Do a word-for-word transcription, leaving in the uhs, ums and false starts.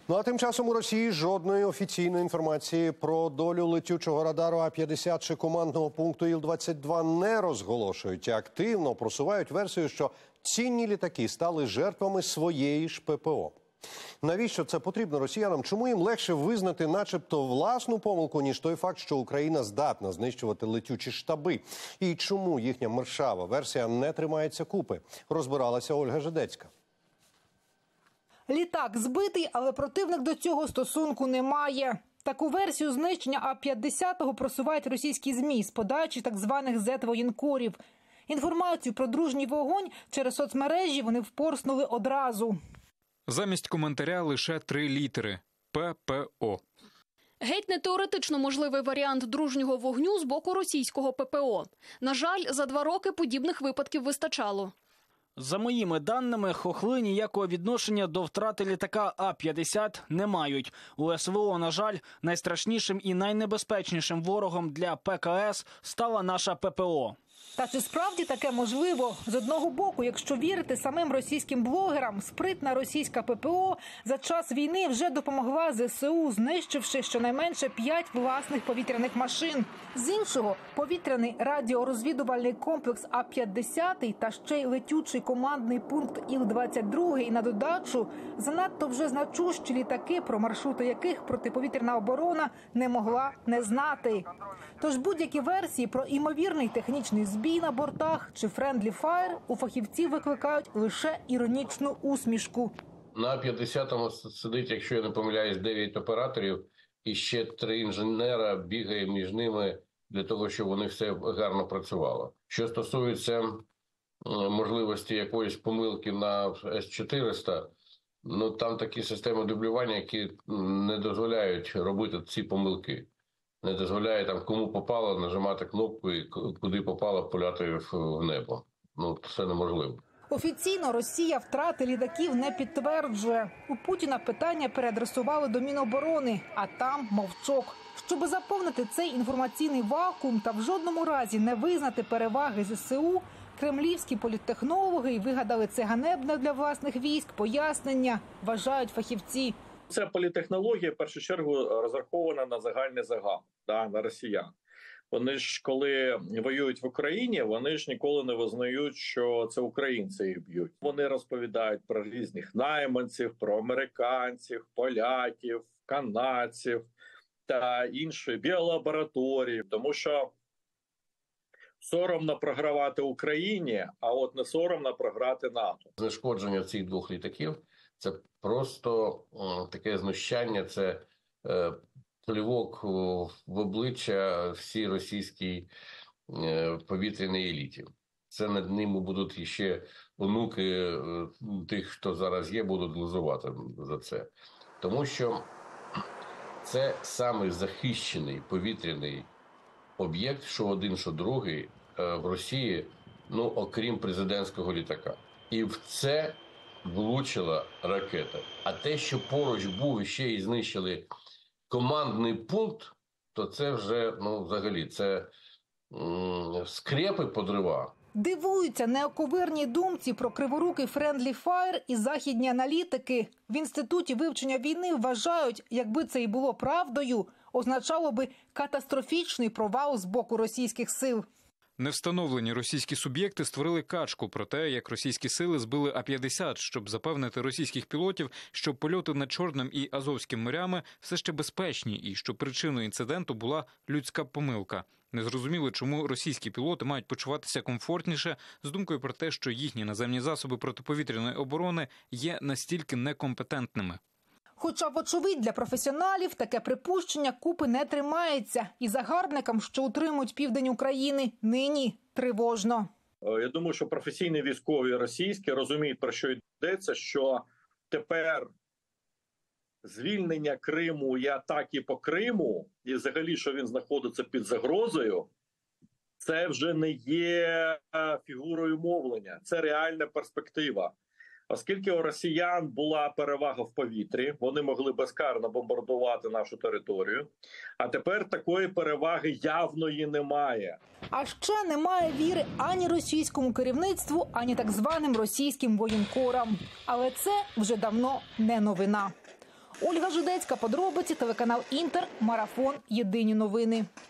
Ну а тим часом у Росії жодної офіційної інформації про долю летючого радару А п'ятдесят чи командного пункту Іл двадцять два не розголошують. І активно просувають версію, що цінні літаки стали жертвами своєї ж ППО. Навіщо це потрібно росіянам? Чому їм легше визнати начебто власну помилку, ніж той факт, що Україна здатна знищувати летючі штаби? І чому їхня мершава версія не тримається купи? Розбиралася Ольга Жидецька. Літак збитий, але противник до цього стосунку не має. Таку версію знищення А п'ятдесят просувають російські ЗМІ з подачі так званих зет-воєнкорів. Інформацію про дружній вогонь через соцмережі вони впорснули одразу. Замість коментаря лише три літери – П П О. Геть не теоретично можливий варіант дружнього вогню з боку російського П П О. На жаль, за два роки подібних випадків вистачало. За моїми даними, хохли ніякого відношення до втрати літака А п'ятдесят не мають. У С В О, на жаль, найстрашнішим і найнебезпечнішим ворогом для П К С стала наша П П О. Та чи справді таке можливо? З одного боку, якщо вірити самим російським блогерам, спритна російська П П О за час війни вже допомогла З С У, знищивши щонайменше п'ять власних повітряних машин. З іншого, повітряний радіорозвідувальний комплекс А п'ятдесят та ще й летючий командний пункт Іл двадцять два на додачу занадто вже значущі літаки, про маршрути яких протиповітряна оборона не могла не знати. Тож будь-які версії про імовірний технічний збій на бортах чи френдлі фаєр у фахівців викликають лише іронічну усмішку. На А п'ятдесят сидить, якщо я не помиляюсь, дев'ять операторів і ще три інженера бігає між ними для того, щоб вони все гарно працювало. Що стосується можливості якоїсь помилки на С чотириста, ну там такі системи дублювання, які не дозволяють робити ці помилки. Не дозволяє там кому попало нажимати кнопку і куди попало пуляти в небо. Ну, це неможливо. Офіційно Росія втрати літаків не підтверджує. У Путіна питання переадресували до Міноборони, а там мовчок. Щоби заповнити цей інформаційний вакуум та в жодному разі не визнати переваги З С У, кремлівські політтехнологи й вигадали це ганебне для власних військ пояснення, вважають фахівці. Це політехнологія, в першу чергу, розрахована на загальний загал, да, на росіян. Вони ж, коли воюють в Україні, вони ж ніколи не визнають, що це українці їх б'ють. Вони розповідають про різних найманців, про американців, поляків, канадців та інші біолабораторії. Тому що соромно програвати Україні, а от не соромно програти НАТО. Знешкодження цих двох літаків – це просто о, таке знущання, це е, плювок в обличчя всій російській е, повітряній еліті. Це над ними будуть ще онуки е, тих, хто зараз є, будуть глузувати за це. Тому що це самий захищений повітряний об'єкт, що один, що другий е, в Росії, ну, окрім президентського літака. І в це влучила ракета. А те, що поруч був і ще й знищили командний пункт, то це вже, ну, взагалі, це м- скрепи подрива. Дивуються неоковирній думці про криворукий френдлі фаєр і західні аналітики. В Інституті вивчення війни вважають, якби це і було правдою, означало би катастрофічний провал з боку російських сил. Невстановлені російські суб'єкти створили качку про те, як російські сили збили А п'ятдесят, щоб запевнити російських пілотів, що польоти над Чорним і Азовським морями все ще безпечні і що причиною інциденту була людська помилка. Незрозуміло, чому російські пілоти мають почуватися комфортніше з думкою про те, що їхні наземні засоби протиповітряної оборони є настільки некомпетентними. Хоча, вочевидь, для професіоналів таке припущення купи не тримається. І загарбникам, що утримують південь України, нині тривожно. Я думаю, що професійні військові російські розуміють, про що йдеться, що тепер звільнення Криму і атаки по Криму, і взагалі, що він знаходиться під загрозою, це вже не є фігурою мовлення, це реальна перспектива. Оскільки у росіян була перевага в повітрі, вони могли безкарно бомбардувати нашу територію, а тепер такої переваги явної немає. А ще немає віри ані російському керівництву, ані так званим російським воєнкорам. Але це вже давно не новина. Ольга Жудецька, подробиці, телеканал Інтер, Марафон, Єдині новини.